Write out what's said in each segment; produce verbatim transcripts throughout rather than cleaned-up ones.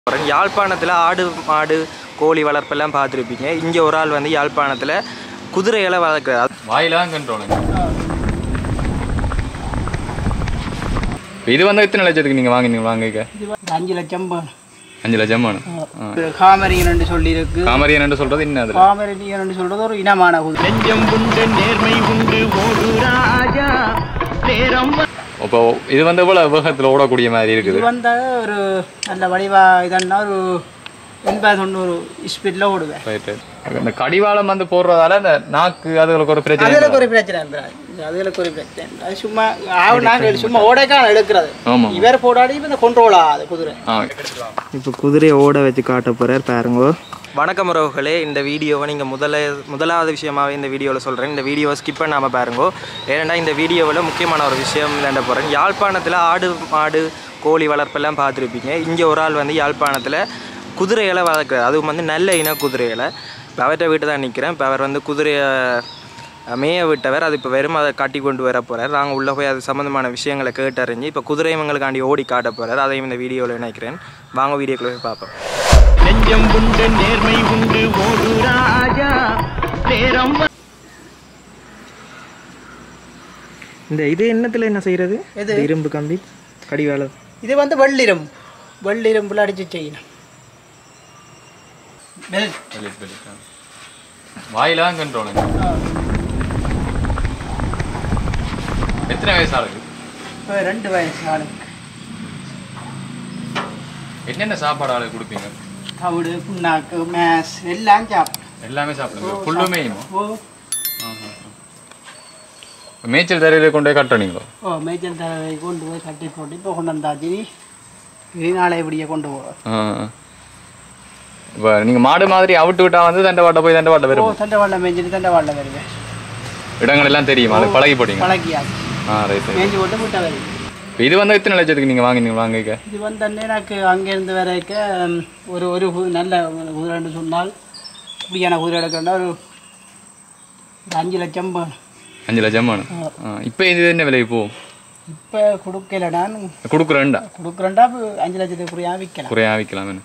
யாழ்ப்பாணத்தில் ஆடு மாடு கோழி வளர்ப்பெல்லாம் பார்த்துருப்பீங்க. இங்கே ஒரு ஆள் வந்து யாழ்ப்பாணத்தில் குதிரைகளை வளர்க்குறாரு. வாயிலாம் கண்ட்ரோலுங்க. இது வந்து எத்தனை லட்சத்துக்கு நீங்கள் வாங்கினீங்க? வாங்கிக்க அஞ்சு லட்சம் அஞ்சு லட்சம் வேணும். காமரியன் என்று சொல்லி இருக்கு. காமரியன் என்று சொல்றது என்ன? அது காமரியன் என்று சொல்றது ஒரு இனமான நெஞ்சம் உண்டு நேர்மை உண்டு ஓடு ராஜா நேரம். இப்போ இது வந்து எவ்வளவு வேகத்தில் ஓடக்கூடிய மாதிரி இருக்குது? இது வந்து ஒரு நல்ல வடிவா இதன்னா ஒரு எண்பது தொண்ணூறு ஸ்பீட்ல ஓடுவேன். ரைட்டு. இந்த கடிவாளம் வந்து போடுறதால இந்த நாக்கு அதுகளுக்கு ஒரு பிரச்சனை. அதுகளுக்கு ஒரு பிரச்சனை அதுகளுக்கு ஒரு பிரச்சனை அது சும்மா நாங்கள் சும்மா ஓடைக்கான எடுக்கிறது. இவர் போடாடி இந்த கொண்ட்ரோல் ஆகாது குதிரை. இப்போ குதிரையை ஓட வச்சு காட்ட போறார் பாருங்க. வணக்கம் உறவுகளே, இந்த வீடியோவை நீங்கள் முதல்ல முதலாவது விஷயமாகவே இந்த வீடியோவில் சொல்கிறேன். இந்த வீடியோவை ஸ்கிப் பண்ணாமல் பாருங்கோ. ஏன்னா இந்த வீடியோவில் முக்கியமான ஒரு விஷயம் விளையாட போகிறேன். யாழ்ப்பாணத்தில் ஆடு மாடு கோழி வளர்ப்பெல்லாம் பார்த்துருப்பீங்க. இங்கே ஒரு ஆள் வந்து யாழ்ப்பாணத்தில் குதிரைகளை வளர்க்குறாரு. அதுவும் வந்து நல்ல இன குதிரைகளை. இப்போ அவர்கிட்ட வீட்டு தான் நிற்கிறேன். இப்போ அவர் வந்து குதிரையை மேய விட்டவர். அது இப்போ வெறும் அதை காட்டி கொண்டு வர போகிறார். நாங்கள் உள்ளே போய் அது சம்மந்தமான விஷயங்களை கேட்டறிஞ்சு இப்போ குதிரை இவங்களுக்காண்டி ஓடி காட்ட போகிறார். அதையும் இந்த வீடியோவில் நினைக்கிறேன். வாங்க வீடியோக்குள்ளே போய் பார்ப்போம். நெஞ்சம் உண்டு நேர்மை உண்டு ஓடு ராஜா நேரம். இந்த இது என்னத்தில் என்ன செய்கிறது? இரும்பு கம்பி கடிவாளம். இது வந்து வெள்ளிரம் வெள்ளிரம்புல அடிச்சு செய்யணும். வாயிலாம் கண்ட்ரோலுங்க. எத்தனை வயசு ஆளுக்கு? இப்போ ரெண்டு வயசு ஆளுக்கு. என்னென்ன சாப்பாடு ஆளுக்கு கொடுப்பீங்க? தவிடு புண்ணாக்கு மேஸ் எல்லாம் சாப்பிடும். எல்லாமே சாப்பிடுங்க. புல்லுமே மேய்ச்சல் தரையில கொண்டு போய் கட்டுறீங்களோ? ஓ மேய்ச்சல் தரையை கொண்டு போய் கட்டி போட்டு இப்போ கொண்டு வந்தாச்சு. இது நாளை இப்படியே கொண்டு போவோம். இப்போ நீங்கள் மாடு மாதிரி அவிட்டு விட்டா வந்து தண்டவாட்டை போய் தண்டவாட்டை வரும். ஓ தண்டவாட்டை மேய்ஞ்சிட்டு தண்டவாட்டை வருவேன். இடங்கள் எல்லாம் தெரியுமா? அது பழகி போட்டீங்க? பழகியாச்சு. ஆ ரைட். மேய்ஞ்சி போட்டு முட்டை வருது. இப்போ இது வந்து எத்தனை லட்சத்துக்கு நீங்கள் வாங்கினீங்க? வாங்கிக்க இது வந்து எனக்கு அங்கேருந்து வரைக்க ஒரு ஒரு நல்ல குதிரைன்னு சொன்னால் இப்படியான குதிரை எடுக்கிறா ஒரு அஞ்சு லட்சம் அஞ்சு லட்சம் வேணும். இப்போ இது என்ன விலை போகும்? இப்போ கொடுக்கலடான்னு கொடுக்குறேன்டா கொடுக்குறேன்டா அஞ்சு லட்சத்துக்கு குறையா விற்கலாம். குறையா விற்கலாம் வேணும்.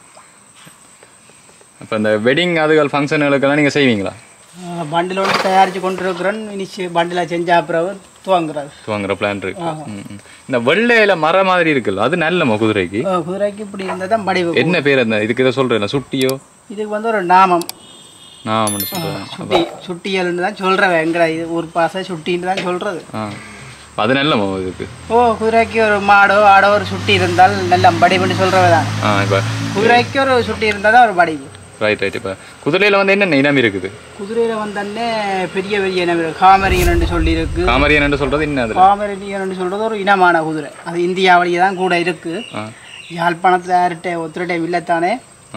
அப்போ இந்த வெட்டிங் அதுகள் ஃபங்க்ஷனுகளுக்கெல்லாம் நீங்கள் செய்வீங்களா? பண்டில் ஒன்று தயாரித்து கொண்டு இருக்கிறோன்னு இனிச்சு பண்டில் செஞ்ச அப்புறம் துவங்குறது துவங்குற பிளான் இருக்கு. இந்த வெள்ளையில மர மாதிரி இருக்குல்ல, அது நல்ல குதிரைக்கு. குதிரைக்கு இப்படி இருந்தால் தான் படிவு. என்ன பேர் அந்த இதுக்கு? இதை சொல்கிறேன் சுட்டியோ? இதுக்கு வந்து ஒரு நாமம். நாமம்னு சொல்கிறேன். சுட்டி சுட்டியல்னு தான் சொல்கிறேன். எங்களை இது ஒரு பாசை சுட்டின்னு தான் சொல்கிறது. அது நல்ல இதுக்கு. ஓ குதிரைக்கு ஒரு மாடோ ஆடோ ஒரு சுட்டி இருந்தால் நல்ல படிவுன்னு சொல்கிறவ தான். இப்போ குதிரைக்கு ஒரு சுட்டி இருந்தால் தான் ஒரு படிவு. Right right. இப்போ குதிரையில் வந்து என்னென்ன இனம் இருக்குது? குதிரையில் வந்தோடனே பெரிய பெரிய இனம் இருக்குது. காமரியன் சொல்லி இருக்கு. காமரியன் சொல்கிறது என்ன? அது காமரியன் சொல்கிறது ஒரு இனமான குதிரை. அது இந்தியாவிலேயே தான் கூட இருக்குது. யாழ்ப்பாணத்தில் யார்கிட்ட ஒத்துரை டைம் இல்லைத்தானே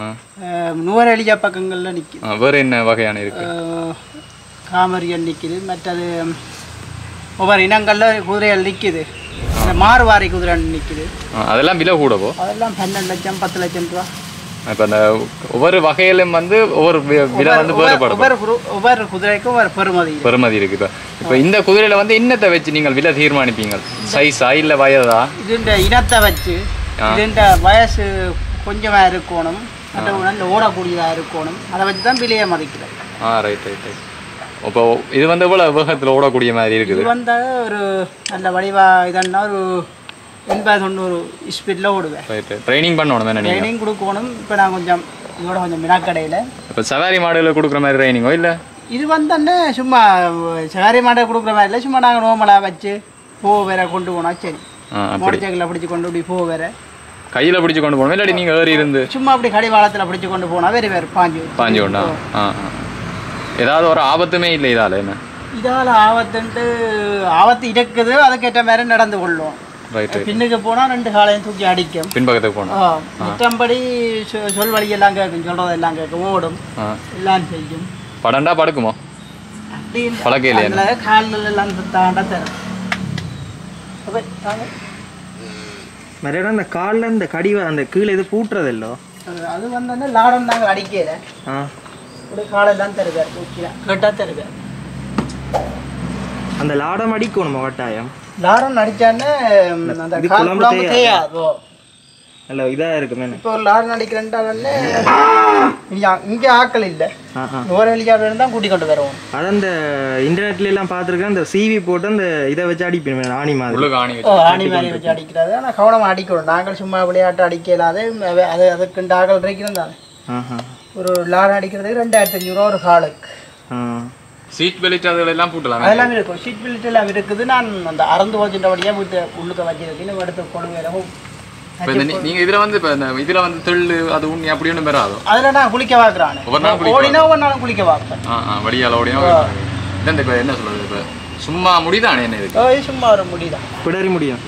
நூறெளிஜா பக்கங்களில் நிற்குது. வேறு என்ன வகையான இருக்கு? காமரியன் நிற்குது. மற்றது ஒவ்வொரு இனங்களில் குதிரைகள் நிற்குது. மாறுவாரி குதிரை நிற்குது. அதெல்லாம் விலை கூடவோ? அதெல்லாம் பன்னெண்டு லட்சம் பத்து லட்சம் ரூபா. இப்போ அந்த ஒவ்வொரு வகையிலும் வந்து ஒவ்வொரு விலை வந்து வேறுபடும். ஒவ்வொரு குதிரைக்கும் ஒரு பெருமதி பெருமதி இருக்கு. இப்போ இப்போ இந்த குதிரையில வந்து இன்னத்தை வச்சு நீங்கள் விலை தீர்மானிப்பீங்க? சைஸா இல்லை வயதா? இதுண்ட இனத்தை வச்சு இதுண்ட வயசு கொஞ்சமாக இருக்கணும், நல்ல ஓடக்கூடியதாக இருக்கணும். அதை வச்சு தான் விலையை மதிக்கிறேன். ஆ ரைட் ரைட் ரைட். இப்போ இது வந்து எவ்வளோ வேகத்தில் ஓடக்கூடிய மாதிரி இருக்குது? இது வந்து ஒரு நல்ல வடிவா இதன்னா ஒரு எண்பது தொண்ணூறு ஸ்பீடில் ஓடுவேன். ரைட்டு. ட்ரைனிங் பண்ணணும் தானே? ட்ரைனிங் கொடுக்கணும். இப்போ நான் கொஞ்சம் இதோட கொஞ்சம் மினாக்கடையில் இப்போ சவாரி மாடுகளை கொடுக்குற மாதிரி ட்ரைனிங்கோ இல்லை? இது வந்தோடனே சும்மா சவாரி மாடை கொடுக்குற மாதிரி இல்லை. சும்மா நாங்கள் நோமலாக வச்சு போ வேற கொண்டு போனோம். சரி மோட்டர் சைக்கிளில் பிடிச்சி கொண்டு இப்படி போ வேற கையில் பிடிச்சி கொண்டு போகணும் இல்லாட்டி நீங்கள் ஏறி இருந்து சும்மா அப்படி கடிவாளத்தில் பிடிச்சி கொண்டு போனால் வேறு வேறு பாஞ்சு பாஞ்சு கொண்டா? ஆ ஆ. ஏதாவது ஒரு ஆபத்துமே இல்லை இதால்? என்ன இதால் ஆபத்துன்ட்டு ஆபத்து இருக்குது. அதுக்கேற்ற மாதிரி நடந்து கொள்ளுவோம். பின்னுக்கு போனா ரெண்டு காலையும் தூக்கி அடிக்கும். பின்பக்கத்துக்கு போனோம். மற்றபடி சொல் வழி எல்லாம் கேட்கும். சொல்றது எல்லாம் கேட்கும். ஓடும் எல்லாம் செய்யும். படண்டா படுக்குமோ? பழக்கையில காலில் எல்லாம் தாண்டா தரும். மறுபடியும் அந்த காலில் இந்த கடிவா அந்த கீழே இது பூட்டுறது இல்லோ? அது வந்து லாடம் நாங்கள் அடிக்கல. ஒரு காலெல்லாம் தருவார். கேட்டா தருவார். அந்த லாடம் அடிக்கணும் கட்டாயம். லாரம் அடிச்சானே அந்த குழம்பு தேயாதோ? நல்ல இதாக இருக்குமே. இப்போ ஒரு லாரி நடிக்கிறேன்டா வந்து இங்கே ஆக்கள் இல்லை, நூறு ஹெலிகாப்டர் தான் கூட்டிக் கொண்டு வருவோம். அது அந்த இன்டர்நெட்ல எல்லாம் பார்த்துருக்கேன், அந்த சிவி போட்டு அந்த இதை வச்சு அடிப்பேன், ஆணி மாதிரி. ஆணி மாதிரி வச்சு அடிக்கிறது. ஆனால் கவனமாக அடிக்கணும். நாங்கள் சும்மா விளையாட்டு அடிக்கலாது, அது அதுக்கு ஆக்கள் இருக்கிறோம் தானே. ஒரு லாரி அடிக்கிறதுக்கு ரெண்டாயிரத்தி அஞ்சூறு ரூபா ஒரு காலுக்கு. சீட் பெல்ட் அதெல்லாம் போட்டலாம், அதெல்லாம் இருக்கும். சீட் பெல்ட் எல்லாம் இருக்குது. நான் அந்த அறந்து போச்சுட்டபடியாக வீட்டு உள்ளுக்க வச்சிருக்கேன். எடுத்து கொண்டு நீங்க இதுல வந்து இதுல வந்து தெள்ளு அது உண்ணி அப்படி ஒன்றும் பெறாதோ. அதில் நான் குளிக்க பார்க்குறேன். ஓடினா ஒவ்வொரு நாளும் குளிக்க பார்ப்பேன். வடியால் ஓடினா இதான் இப்போ என்ன சொல்றது, இப்போ சும்மா முடிதானே என்ன இதுக்கு? சும்மா ஒரு முடிதான், பிடரி முடியும்.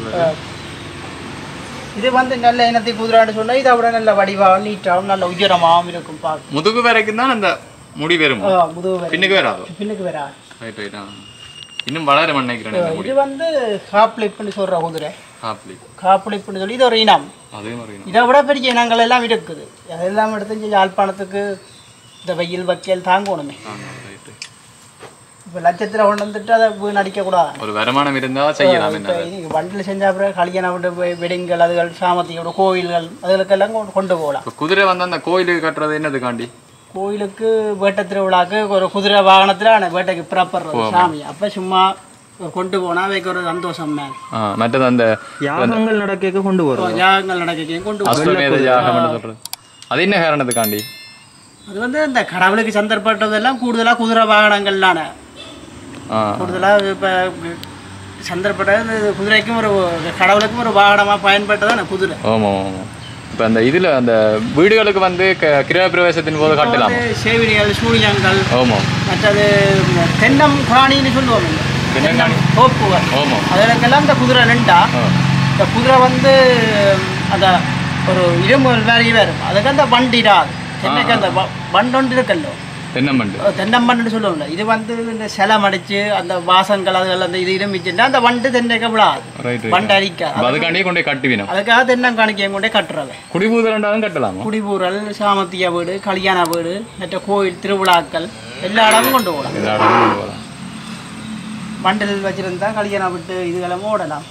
இது வந்து நல்ல இனத்தை குதிரான்னு சொன்னா இதை விட நல்ல வடிவாகவும் நீட்டாகவும் நல்ல உயரமாகவும் இருக்கும். பார்க்க முதுகு வரைக்கும் தான் அந்த முடி வரும், முதுகு பின்னுக்கு வராதோ? பின்னுக்கு வராது. Right right. இன்னும் வளர நினைக்கிறேன். இது வந்து காப்ளிப்னு சொல்ற குதிரை. காப்ளிப் காப்ளிப்னு சொல்லி இது ஒரு இனம். அதே மாதிரி இதை விட பெரிய இனங்கள் எல்லாம் இருக்குது. அதெல்லாம் எடுத்து யாழ்ப்பாணத்துக்கு இந்த வெயில் வக்கையில் தாங்கணுமே. இப்போ லட்சத்தில் கொண்டு வந்துட்டு அதை நடிக்கக்கூடாது. ஒரு வருமானம் இருந்தால் செய்யலாம். வண்டியில் செஞ்ச அப்புறம் கல்யாணம் விட்டு போய் வெடிங்கள், அதுகள் சாமத்தியோட கோயில்கள் அதுகளுக்கெல்லாம் கொண்டு போகலாம். குதிரை வந்து அந்த கோயிலுக்கு கட்டுறது என்னதுக்காண்டி? கோயிலுக்கு வேட்டை திருவிழாக்கு ஒரு குதிரை வாகனத்தில் ஆனால் வேட்டைக்கு புறப்படுறது சாமி. அப்போ சும்மா கொண்டு போனால் வைக்க ஒரு சந்தோஷம் மேல். மற்றது அந்த யாகங்கள் நடக்க கொண்டு வரும். யாகங்கள் நடக்க கொண்டு போகிறோம். அது என்ன காரணத்துக்காண்டி? அது வந்து இந்த கடவுளுக்கு சந்தர்ப்பட்டதெல்லாம் கூடுதலாக குதிரை வாகனங்கள்லான கூடுதலாக இப்போ சந்தர்ப்பட்ட குதிரைக்கும் ஒரு கடவுளுக்கும் ஒரு வாகனமாக பயன்பட்டதான குதிரை. ஆமாம் ஆமாம். இப்போ அந்த இதில் அந்த வீடுகளுக்கு வந்து கிரக பிரவேசத்தின் போது கட்டலாம். சேவிடிகள், சூரியங்கள், ஆமாம். மற்றது தென்னம் காணின்னு சொல்லுவோம். தென்னங்காணி தோப்புகள். ஆமாம். அதுக்கெல்லாம் இந்த குதிரை நின்றா இந்த குதிரை வந்து அந்த ஒரு இரும்பு வேலையே வரும். அதுக்கு அந்த வண்டிடாது. தென்னைக்கு அந்த வண்டொன்று இருக்கல்லோ, தென்னம்பண்டு தென்னம்பண்டு சொல்லுவோம்ல. இது வந்து இந்த செலம் அடிச்சு அந்த வாசங்கள் அதுகள் அந்த இது இருமிச்சுன்னா அந்த வண்டு தென்னைக்கு விடாது, வண்டு அடிக்காது. அதுக்காண்டியே கொண்டே கட்டுவினோம். அதுக்காக தென்னங்காணிக்கையும் கொண்டே கட்டுறது. குடிபூதல் கட்டலாம். குடிபூரல், சாமத்திய வீடு, கல்யாண வீடு, மற்ற கோயில் திருவிழாக்கள் எல்லா இடமும் கொண்டு போகலாம். எல்லா இடமும் கொண்டு போகலாம். மண்டல் வச்சிருந்தா கல்யாணம் விட்டு இதுகளும் ஓடலாம்.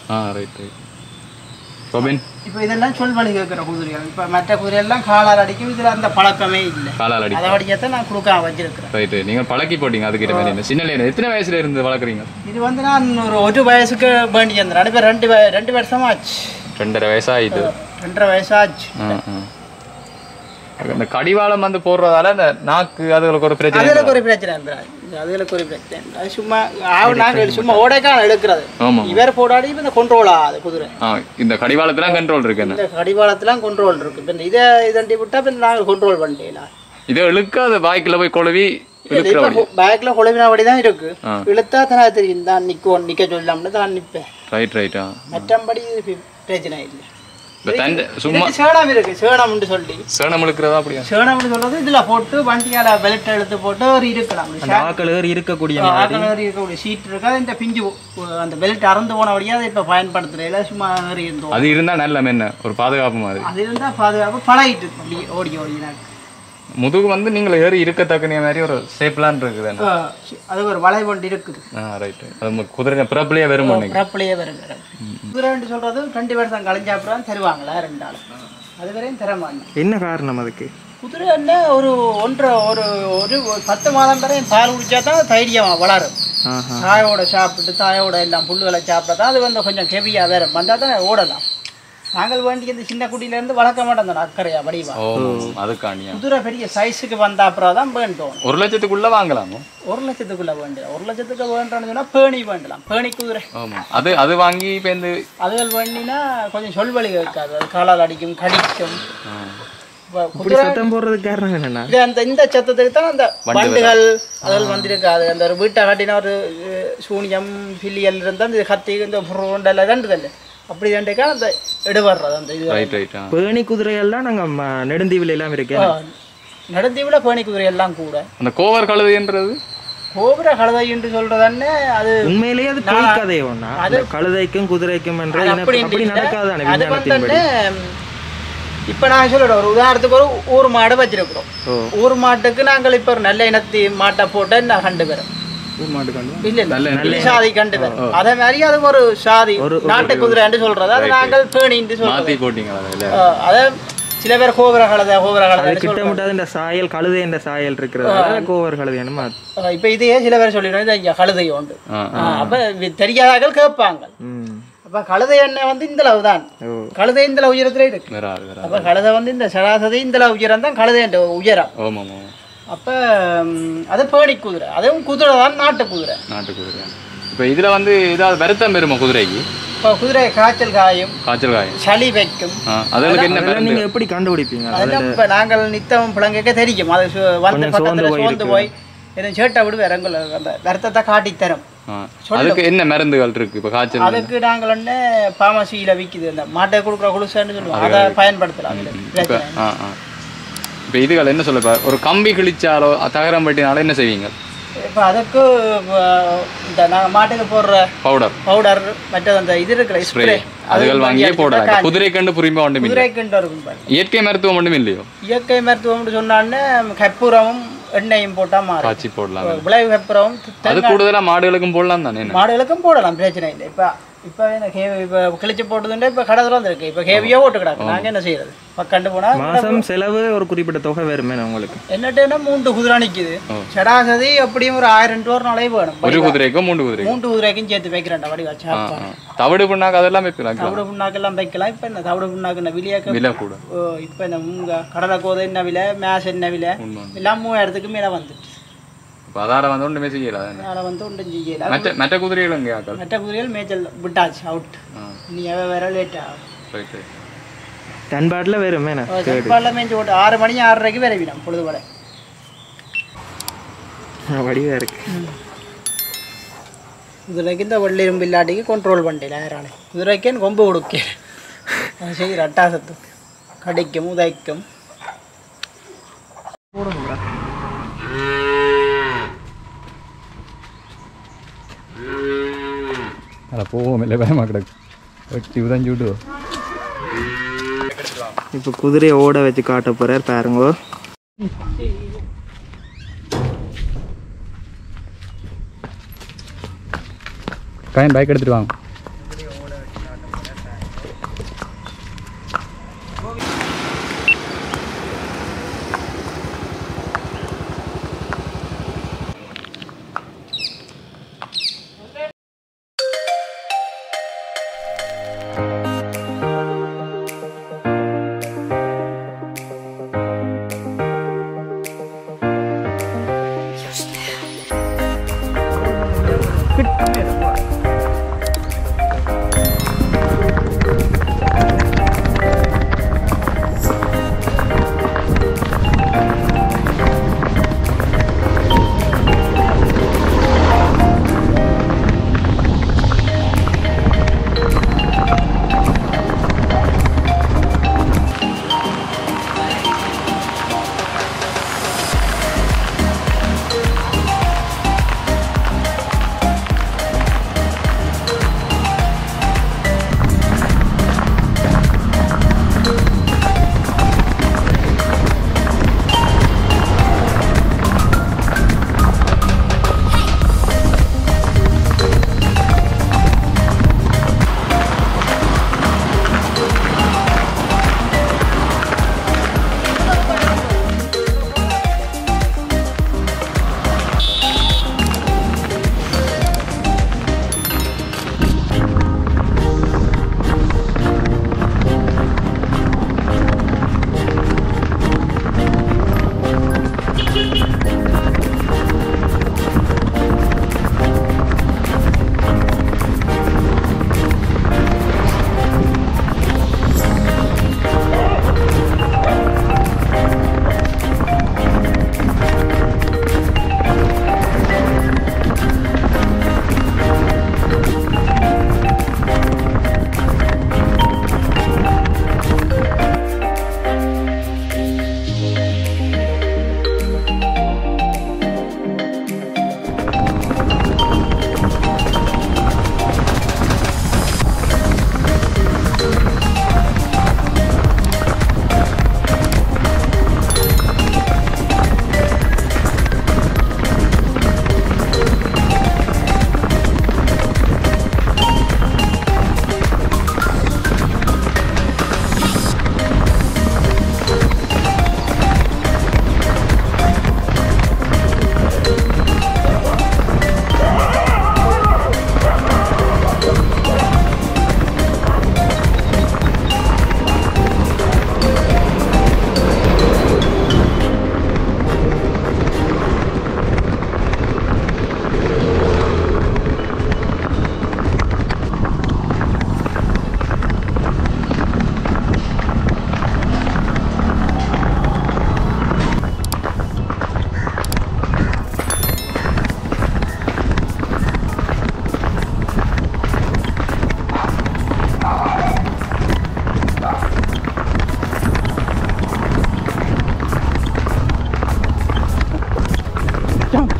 இப்போ இதெல்லாம் சொல் வழி கேட்குற குதிரைகள். இப்போ மற்ற குதிரையெல்லாம் காலால் அடிக்கும். இதில் அந்த பழக்கமே இல்லை. காலால் அடி அதை வடிக்கத்தான் நான் கொடுக்காம வச்சிருக்கிறேன். ரைட்டு. நீங்கள் பழக்கி போட்டீங்க. அதுக்கிட்ட மாதிரி சின்ன எத்தனை வயசுல இருந்து வளர்க்குறீங்க? இது வந்து நான் ஒரு ஒரு வயசுக்கு வேண்டி இருந்தேன். இப்போ ரெண்டு ரெண்டு வருஷமாச்சு. ரெண்டரை வயசாகிட்டு ரெண்டரை வயசாச்சு. இந்த கடிவாளம் வந்து போடுறதால இந்த நாக்கு அதுகளுக்கு ஒரு பிரச்சனை. அதுகளுக்கு ஒரு பிரச்சனை இருந்தா அதுகளுக்கு ஒரு பிரச்சனை. அது சும்மா நாங்கள் சும்மா ஓடைக்கான எடுக்கிறது. இவர் போடாடி இப்போ இந்த கண்ட்ரோலா அது குதிரை. இந்த கடிவாளத்துலாம் கண்ட்ரோல் இருக்கு. இந்த கடிவாளத்துலாம் கண்ட்ரோல் இருக்கு. இப்போ இதை இதண்டி விட்டா இப்போ நாங்கள் கண்ட்ரோல் பண்ணிடலாம். இதை இழுக்காது பாய்க்குள்ள போய் கொழுவி பேக்ல கொழுவினாபடி தான் இருக்கு. இழுத்தா தானே தெரியும். தான் நிற்கும் நிற்க சொல்லலாம்னு தான் நிற்பேன். ரைட் ரைட்டா. மற்றபடி பிரச்சனை இல்லை. சும்மா சேனம் இருக்கு. சேனம்னு சொல்லி சேனம் இழுக்கிறதா? அப்படியா? சேனம்னு சொல்றது இதுல போட்டு வண்டியால பெல்ட் எடுத்து போட்டு இருக்கலாம். ஆக்களர் இருக்கக்கூடிய ஆக்களர் இருக்கக்கூடிய சீட் இருக்கு. இந்த பிஞ்சு அந்த பெல்ட் அறந்து போனபடியா அதை இப்ப பயன்படுத்துறதுல சும்மா இருந்தோம். அது இருந்தா நல்ல என்ன ஒரு பாதுகாப்பு மாதிரி. அது இருந்தா பாதுகாப்பு பழகிட்டு ஓடி ஓடி முதுகு வந்து நீங்கள் ஏறி இருக்கத்தக்க மாதிரி ஒரு சேப்லான் இருக்குது. அது ஒரு வளை வண்டி இருக்குது. ரைட். அது குதிரை பிறப்பிலேயே வரும். பிறப்பிலேயே வரும். குதிரைன்னு சொல்றது ரெண்டு வருஷம் கழிஞ்சா அப்புறம் தருவாங்களா ரெண்டு நாள். அது வரையும் தரமாங்க. என்ன காரணம் அதுக்கு? குதிரை என்ன ஒரு ஒன்றரை ஒரு ஒரு பத்து மாதம் வரை பால் குடிச்சா தான் தைரியமா வளரும். தாயோட சாப்பிட்டு தாயோட எல்லாம் புல்லுகளை சாப்பிட்டா தான் அது வந்து கொஞ்சம் ஹெவியா வேற வந்தா தான் ஓடலாம். நாங்கள் வேண்டிய இந்த சின்ன குட்டியில இருந்து வளர்க்க மாட்டோம். அக்கறையா வடிவா குதிரை பெரிய சைஸுக்கு வந்த அப்புறம் தான் வேண்டும். ஒரு லட்சத்துக்குள்ள வாங்கலாமோ? ஒரு லட்சத்துக்குள்ள வேண்டிய ஒரு லட்சத்துக்கு வேண்டாம்னு சொன்னா பேணி வேண்டலாம். பேணி குதிரை அது அது வாங்கி இப்போ இந்த அதுகள் வேண்டினா கொஞ்சம் சொல்வழி இருக்காது. அது காலால் அடிக்கும், கடிக்கும். சத்தம் போடுறதுக்கு காரணம் என்னன்னா அந்த இந்த சத்தத்துக்கு தான் அந்த வண்டுகள் அதில் வந்திருக்காது. அந்த ஒரு வீட்டை காட்டினா ஒரு சூனியம் பில்லியல் இருந்தால் இந்த கத்தி இந்த புரோண்டெல்லாம் ரெண்டுதல்ல அப்படி தாண்டேக்கா அந்த எடுவர்றது அந்த இது. பேணி குதிரையெல்லாம் நாங்கள் நெடுந்தீவில் எல்லாம் இருக்கு. நெடுந்தீவில் பேணி குதிரை எல்லாம் கூட. அந்த கோவர் கழுதைன்றது கோபுர கழுதை என்று சொல்றதானே அது உண்மையிலேயே அது பொய் கதை ஒண்ணா? அது கழுதைக்கும் குதிரைக்கும் என்ற அப்படி நடக்காதானே? அது வந்து இப்ப நான் சொல்லிடுறோம். ஒரு உதாரணத்துக்கு ஒரு ஊர் மாடு வச்சிருக்கிறோம். ஊர் மாட்டுக்கு நாங்கள் இப்ப ஒரு நல்ல இனத்தி மாட்டை போட்டு நான் கண்டு பெறோம். மாட்டு கண்டு இல்ல இல்ல நல்ல சாதி கண்டு அதே மாதிரி அது ஒரு சாதி நாட்டு குதிரைன்னு சொல்றது அது நாங்கள் பேணின்னு சொல்றோம் மாத்தி போட்டீங்களா அதுல அத சில பேர் கோவர கழுதை கோவர கழுதை கிட்டமுட்டாத இந்த சாயல் கழுதை என்ற சாயல் இருக்கிறது கோவர் கழுதைன்னு மாத்து இப்ப இதையே சில பேர் சொல்லிடுறாங்க இங்க கழுதை உண்டு அப்ப தெரியாதாக்கள் கேட்பாங்க அப்ப கழுதை எண்ணெய் வந்து இந்த அளவு தான் கழுதை இந்த அளவு உயரத்துல இருக்கு அப்ப கழுதை வந்து இந்த சராசரி இந்த அளவு உயரம் தான் கழுதை என்ற உயரம் அப்ப அது பேணி குதிரை அதுவும் குதிரை தான் நாட்டு குதிரை நாட்டு குதிரை இப்போ இதுல வந்து ஏதாவது வருத்தம் பெறுமா குதிரைக்கு இப்போ குதிரை காய்ச்சல் காயும் காய்ச்சல் காயும் சளி வைக்கும் அதற்கு என்ன நீங்க எப்படி கண்டுபிடிப்பீங்க அதெல்லாம் இப்போ நாங்கள் நித்தம் பிள்ளைங்க தெரியும் அது வந்து பக்கத்துல சோர்ந்து போய் என்ன சேட்டை விடு இறங்கல அந்த வருத்தத்தை காட்டி தரும் அதுக்கு என்ன மருந்துகள் இருக்கு இப்போ காய்ச்சல் அதுக்கு நாங்கள் வந்து பார்மசியில விற்கிது அந்த மாட்டை கொடுக்குற குளுசான்னு சொல்லுவோம் அதை பயன்படுத்தலாம் இப்போ இதுகள் என்ன சொல்ல ஒரு கம்பி கிழிச்சாலோ தகரம் பட்டினாலோ என்ன செய்வீங்க இப்போ அதுக்கு இந்த நாங்கள் மாட்டுக்கு போடுற பவுடர் பவுடர் மற்றது அந்த இது இருக்கிற ஸ்ப்ரே அதுகள் வாங்கியே போடலாம் குதிரை கண்டு புரியுமா ஒன்றும் குதிரை கண்டு இருக்கும் இயற்கை மருத்துவம் ஒன்றும் இல்லையோ இயற்கை மருத்துவம்னு சொன்னாலே கற்பூரமும் எண்ணெயும் போட்டால் மாறும் காய்ச்சி போடலாம் விளைவு கற்பூரம் அது கூடுதலாக மாடுகளுக்கும் போடலாம் தானே மாடுகளுக்கும் போடலாம் பிரச்சனை இல்லை இப்போ இப்போ எனக்கு இப்போ கிழிச்சு போட்டதுண்டே இப்போ கடை வந்துருக்கு இப்போ ஹேவியாக போட்டு கிடக்கு நாங்கள் என்ன செய்யறது இப்போ கண்டு போனால் மாதம் செலவு ஒரு குறிப்பிட்ட தொகை வருமே உங்களுக்கு என்னட்டேன்னா மூன்று குதிரை நிற்குது சடாசதி அப்படியும் ஒரு ஆயிரம் ரூபா நாளே வேணும் ஒரு குதிரைக்கும் மூன்று குதிரை மூன்று குதிரைக்கும் சேர்த்து வைக்கிறேன் வடி வச்சா தவிடு புண்ணாக்கு அதெல்லாம் வைக்கலாம் தவிடு புண்ணாக்கெல்லாம் வைக்கலாம் இப்போ என்ன தவிடு புண்ணாக்கு என்ன விலையாக்க விலை கூட இப்போ இந்த உங்க கடலை கோதை என்ன விலை மேஸ் என்ன விலை எல்லாம் மூவாயிரத்துக்கு மேலே வந்துட்டு அதால வந்து ஒன்றுமே செய்யலாம் அதனால வந்து ஒன்றும் செய்யலாம் மற்ற மற்ற குதிரைகள் எங்கே ஆக்கள் மற்ற குதிரைகள் மேய்ச்சல் விட்டாச்சு அவுட் நீ வேற லேட் ஆகும் ரைட்டு தன்பாட்டில் வருமே தன்பாட்டில் மேய்ச்சி ஓட்டு ஆறு மணி ஆறரைக்கு விரைவிடும் பொழுது வரை வடிவாக இருக்கு குதிரைக்கு இந்த வெள்ளிரும்பு இல்லாட்டிக்கு கண்ட்ரோல் பண்ணிடல யாரானே குதிரைக்கேன்னு கொம்பு கொடுக்க அது செய்கிற அட்டாசத்துக்கு கடிக்கும் உதைக்கும் போடுங்களா அட போவோம் இல்லை பயமாக கிடக்கு வெட்டி உதஞ்சி விட்டு இப்போ குதிரையை ஓட வச்சு காட்ட போகிறார் பாருங்க காயின் பைக் எடுத்துட்டு வாங்க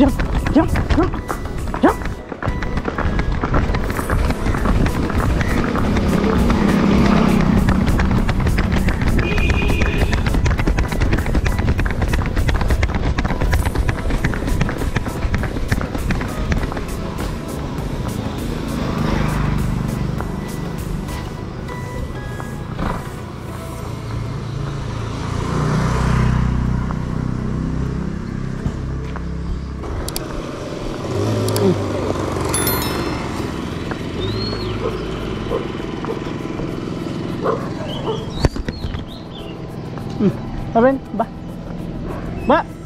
jump, jump, jump, jump. Hmm, Abang, ba. Ba.